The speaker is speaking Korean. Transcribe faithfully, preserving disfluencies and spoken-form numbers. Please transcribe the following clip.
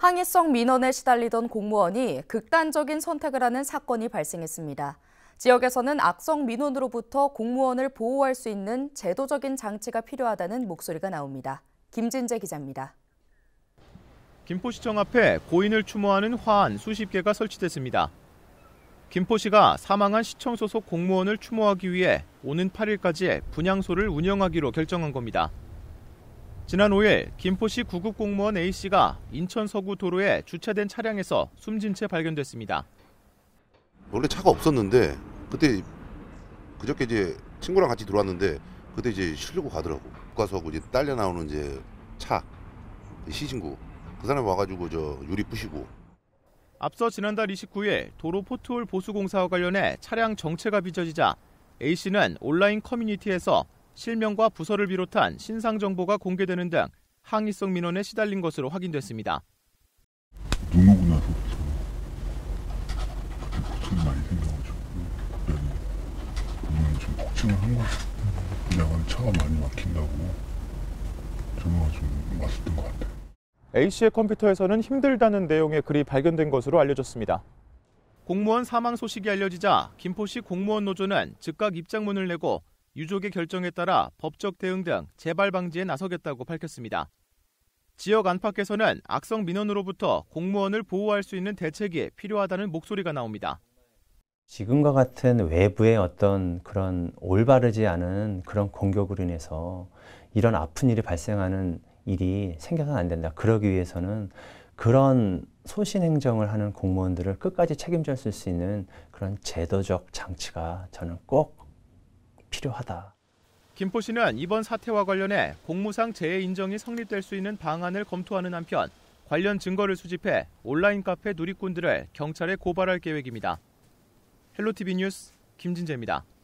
항의성 민원에 시달리던 공무원이 극단적인 선택을 하는 사건이 발생했습니다. 지역에서는 악성 민원으로부터 공무원을 보호할 수 있는 제도적인 장치가 필요하다는 목소리가 나옵니다. 김진재 기자입니다. 김포시청 앞에 고인을 추모하는 화환 수십 개가 설치됐습니다. 김포시가 사망한 시청 소속 공무원을 추모하기 위해 오는 팔 일까지 분향소를 운영하기로 결정한 겁니다. 지난 오 일 김포시 구급 공무원 A씨가 인천 서구 도로에 주차된 차량에서 숨진 채 발견됐습니다. 원래 차가 없었는데 그때 그저께 이제 친구랑 같이 들어왔는데 그때 이제 실려고 가더라고. 가서 이제 딸려 나오는 이제 차 시신구 그 사람이 와가지고 저 유리 부시고. 앞서 지난달 이십구 일 도로 포트홀 보수 공사와 관련해 차량 정체가 빚어지자 A씨는 온라인 커뮤니티에서 실명과 부서를 비롯한 신상 정보가 공개되는 등 항의성 민원에 시달린 것으로 확인됐습니다. 눈 오고 나서부터 그때 고통이 많이 생겨가지고 그러면 좀 걱정을 한 거죠. 내가 차가 많이 막힌다고 전화가 좀 왔었던 것 같아요. A씨의 컴퓨터에서는 힘들다는 내용의 글이 발견된 것으로 알려졌습니다. 공무원 사망 소식이 알려지자 김포시 공무원 노조는 즉각 입장문을 내고 유족의 결정에 따라 법적 대응 등 재발 방지에 나서겠다고 밝혔습니다. 지역 안팎에서는 악성 민원으로부터 공무원을 보호할 수 있는 대책이 필요하다는 목소리가 나옵니다. 지금과 같은 외부의 어떤 그런 올바르지 않은 그런 공격으로 인해서 이런 아픈 일이 발생하는 일이 생겨서는 안 된다. 그러기 위해서는 그런 소신 행정을 하는 공무원들을 끝까지 책임질 수 있는 그런 제도적 장치가 저는 꼭 필요하다. 김포시는 이번 사태와 관련해 공무상 재해 인정이 성립될 수 있는 방안을 검토하는 한편 관련 증거를 수집해 온라인 카페 누리꾼들을 경찰에 고발할 계획입니다. 헬로티비 뉴스 김진재입니다.